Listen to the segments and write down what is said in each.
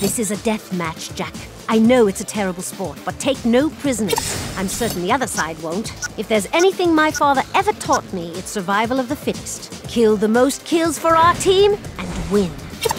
This is a death match, Jak. I know it's a terrible sport, but take no prisoners. I'm certain the other side won't. If there's anything my father ever taught me, it's survival of the fittest. Kill the most kills for our team and win.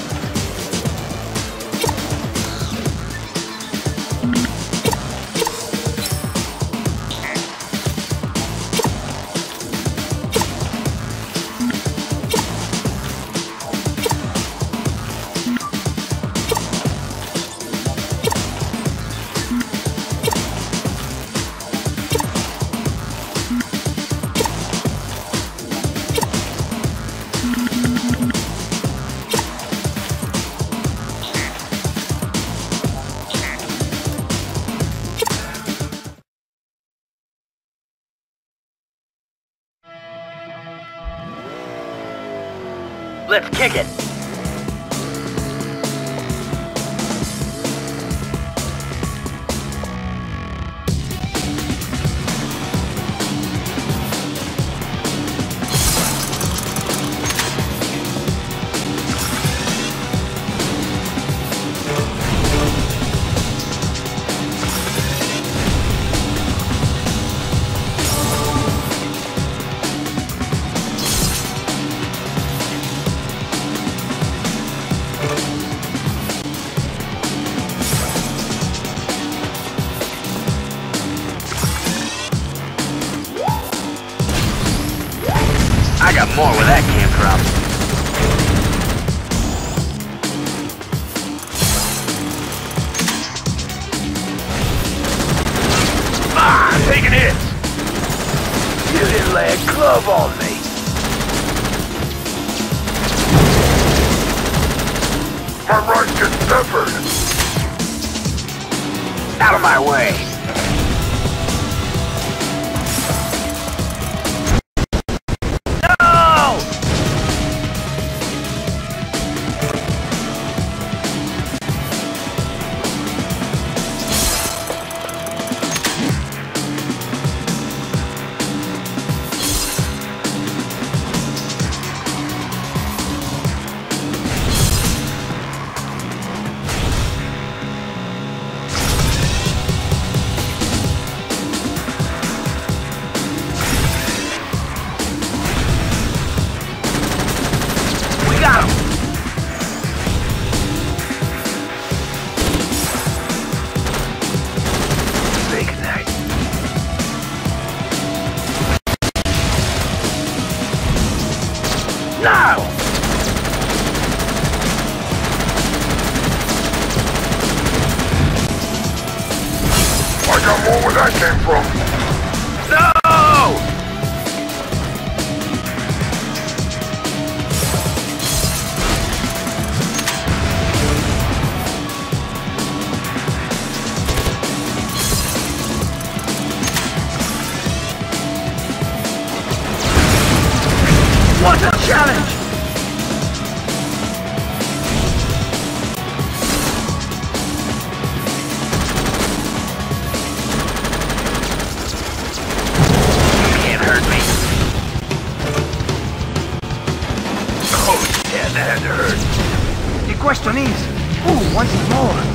Let's kick it! I got more where that came from. Ah, I'm taking hits! You didn't lay a glove on me. My rights get severed. Out of my way. Now! I got more where that came from. No! What's the challenge? You can't hurt me. Oh, yeah, that had to hurt. The question is, who wants it more?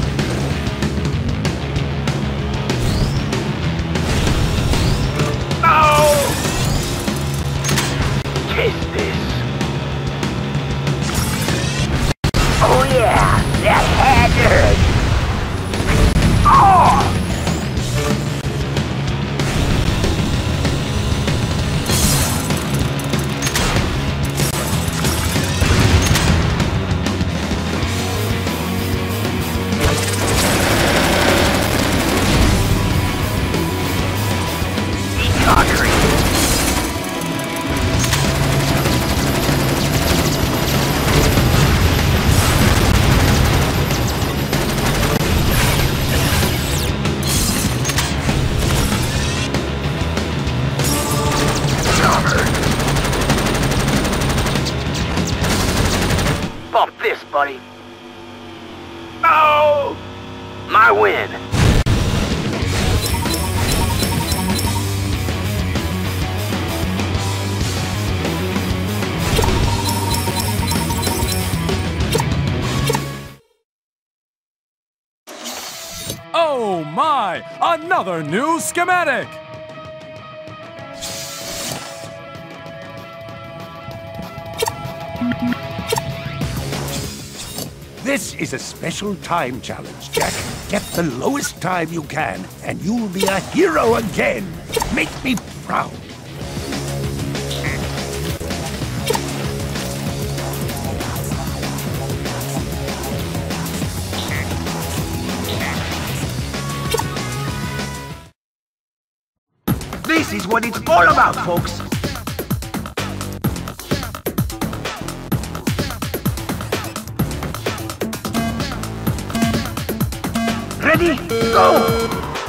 Taste this. Oh yeah, that had to hurt. Oh! Eat concrete. Bump this, buddy. Oh! My win. Oh my! Another new schematic! This is a special time challenge, Jack. Get the lowest time you can, and you'll be a hero again. Make me proud. This is what it's all about, folks. Ready? Go!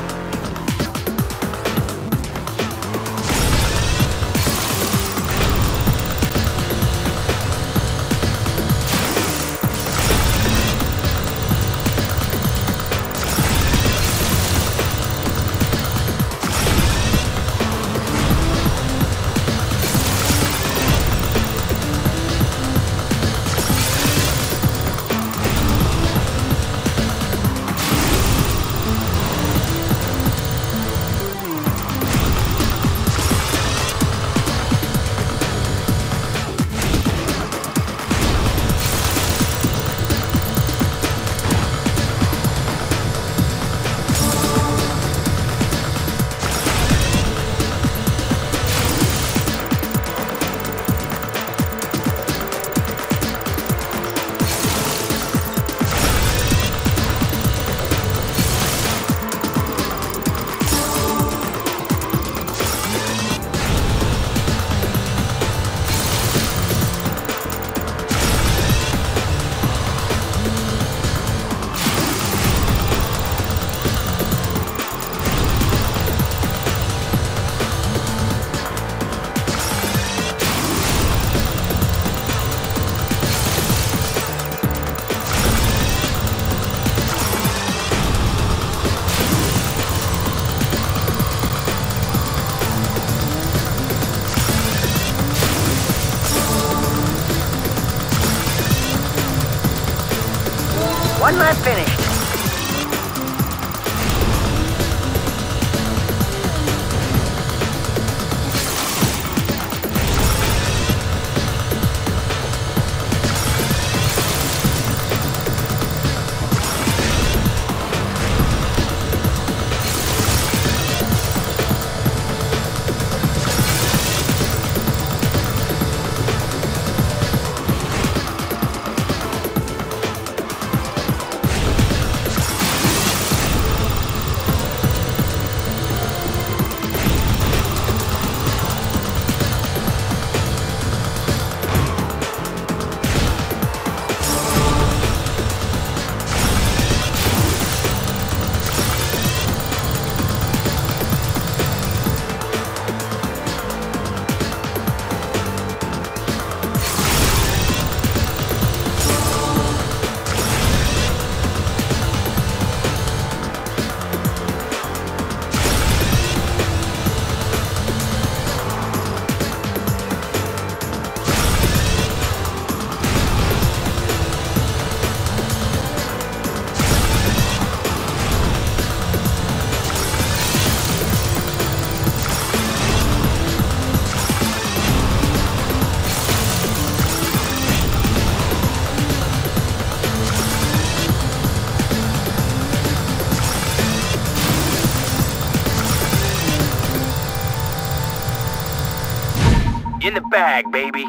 One lap finished. In the bag, baby.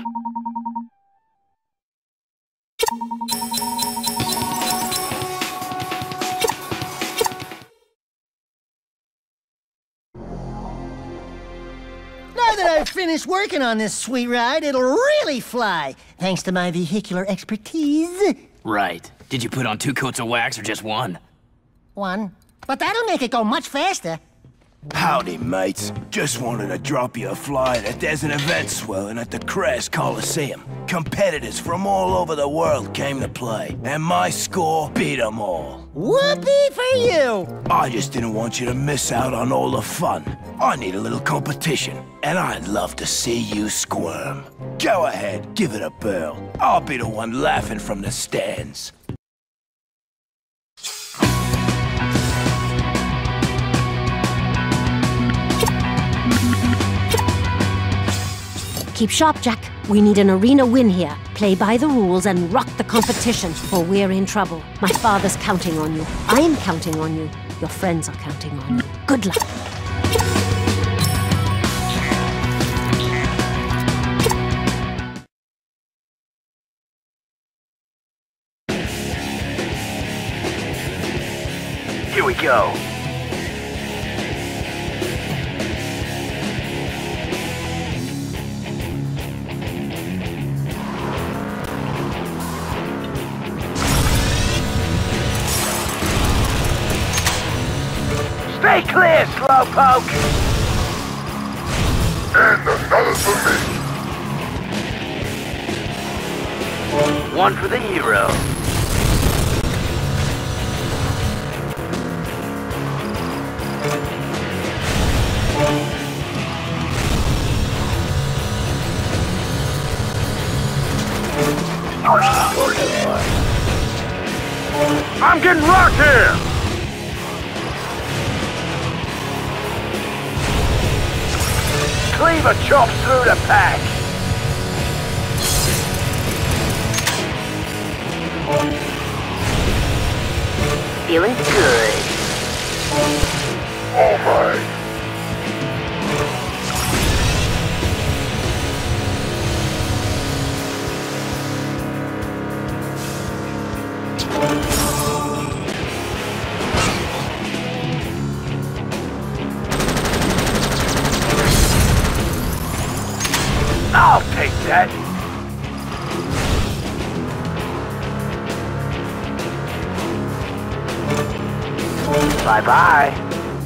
Now that I've finished working on this sweet ride, it'll really fly, thanks to my vehicular expertise. Right. Did you put on 2 coats of wax or just one? One. But that'll make it go much faster. Howdy, mates. Just wanted to drop you a flyer that there's an event swelling at the Crest Coliseum. Competitors from all over the world came to play, and my score beat them all. Whoopee for you! I just didn't want you to miss out on all the fun. I need a little competition, and I'd love to see you squirm. Go ahead, give it a whirl. I'll be the one laughing from the stands. Keep sharp, Jack. We need an arena win here. Play by the rules and rock the competition, or we're in trouble. My father's counting on you. I'm counting on you. Your friends are counting on you. Good luck. Here we go. Stay clear, Slowpoke! And another for me. One for the hero. I'm getting rocked here! Cleaver chops through the pack! Feeling good. All right. I'll take that. Bye-bye.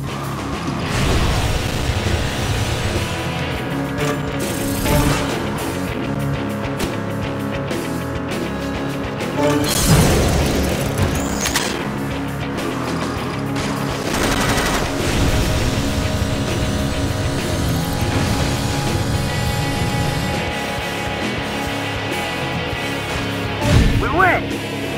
We win!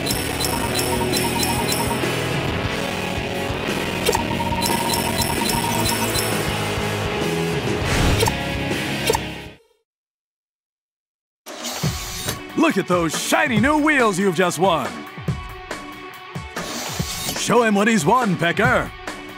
Look at those shiny new wheels you've just won! Show him what he's won, Pecker!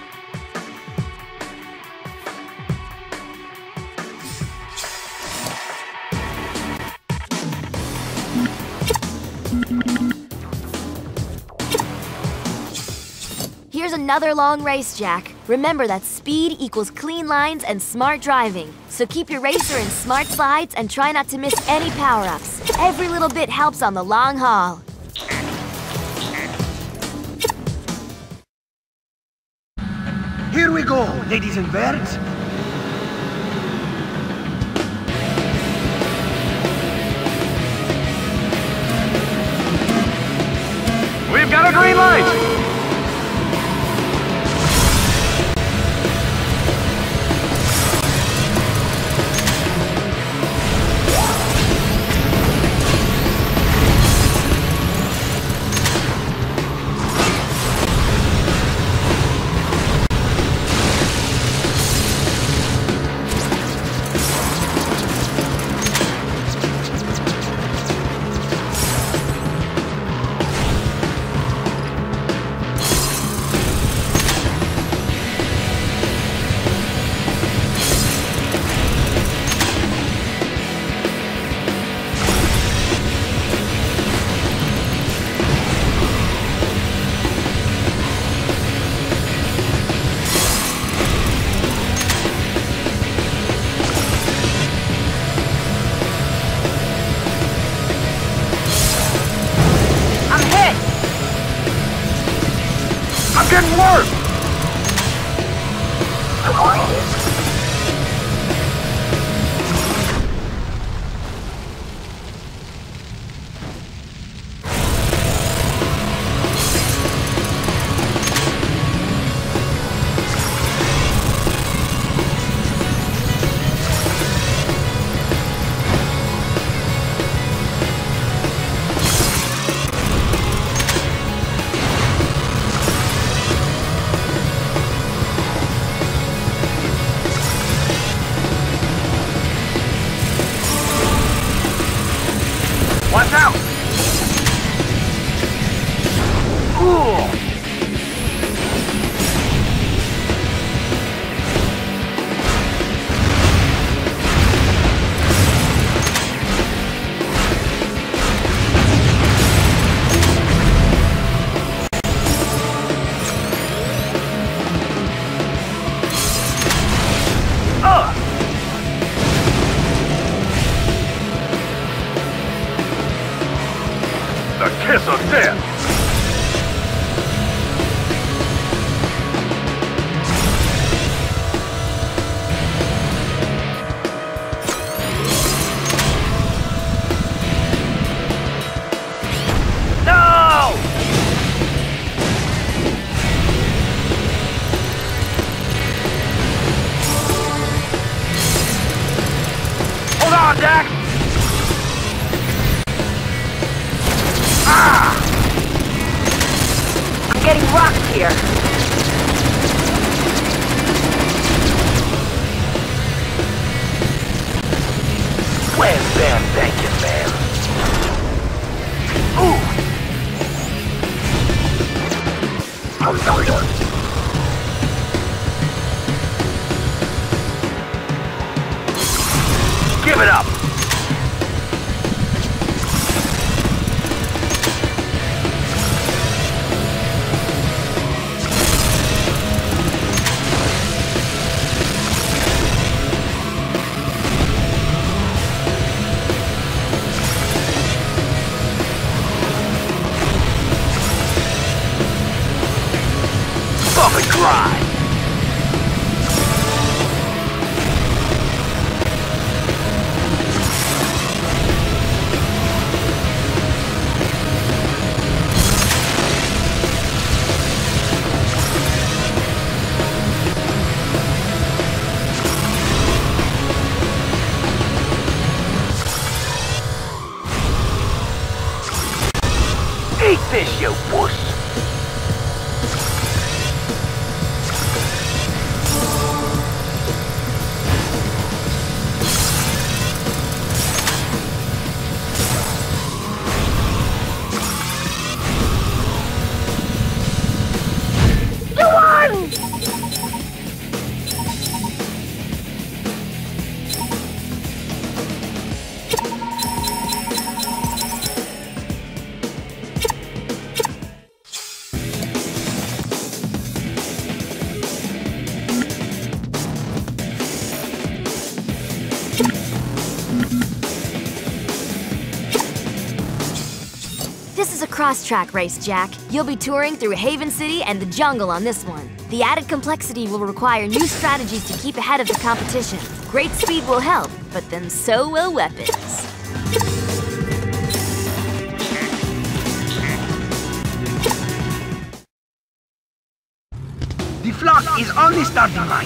Here's another long race, Jack. Remember that speed equals clean lines and smart driving. So keep your racer in smart slides and try not to miss any power-ups. Every little bit helps on the long haul. Here we go, ladies and birds. We've got a green light! Getting worse! success! No! Hold on, Jack! I'm getting rocked here. Where's Van Bacon, man? Ooh! Give it up! Bump and grind! Eat this, you wuss! This is a cross-track race, Jack. You'll be touring through Haven City and the jungle on this one. The added complexity will require new strategies to keep ahead of the competition. Great speed will help, but then so will weapons. The flock is on the starting line.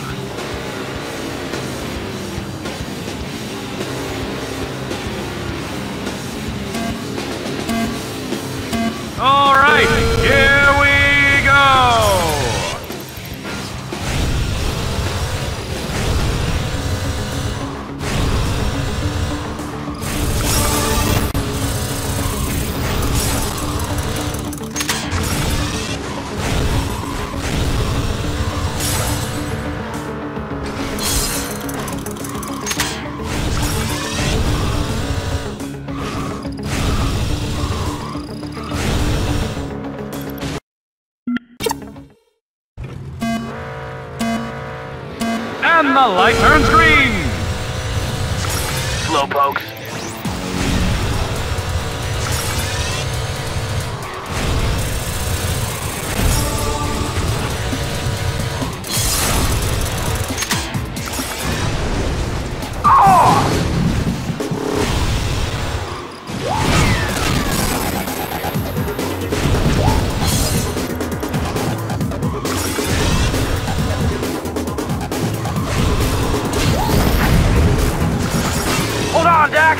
All right, here we go! And the light turns green! Slowpokes. Hold on, Jack!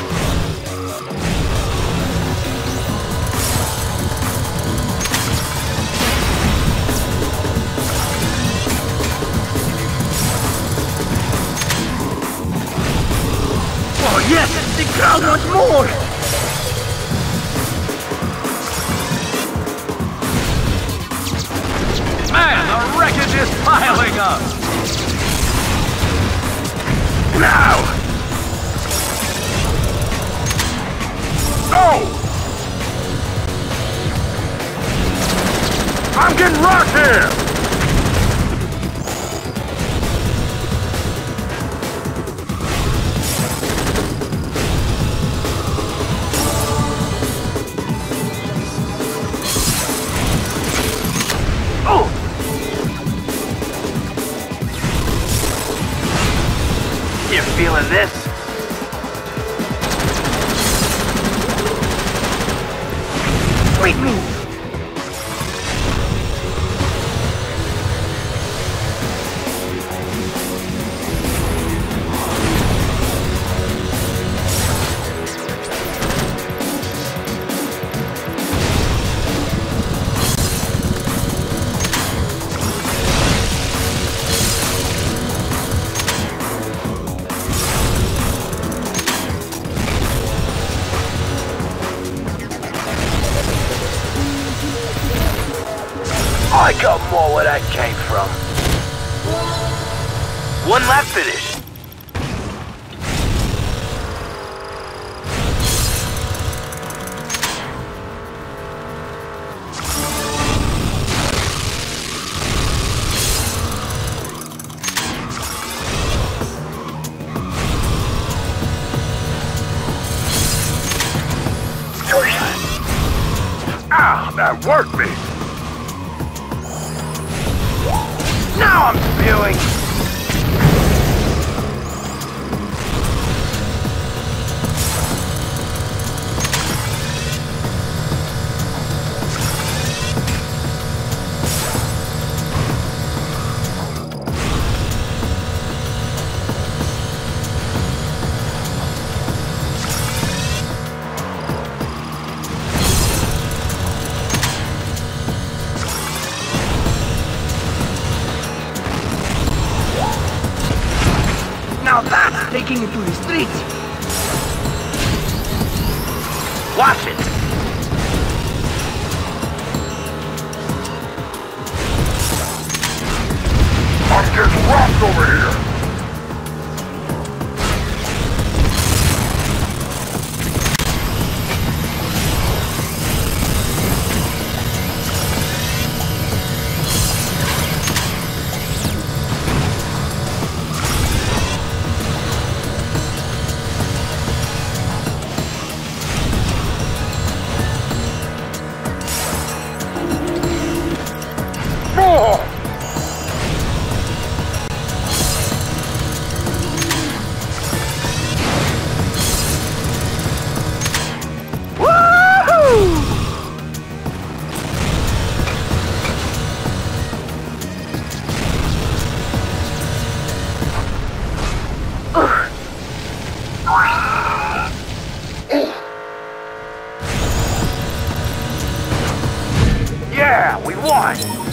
Oh yes, the crowd wants more! Man, the wreckage is piling up! Now! Go! I'm getting rocked here! than this. Sweet move. I got more where that came from. One lap finish. Ah, that worked me. Now I'm spewing. Now that's taking it to the streets. Watch it. I'm getting rocked over here. Yeah, we won.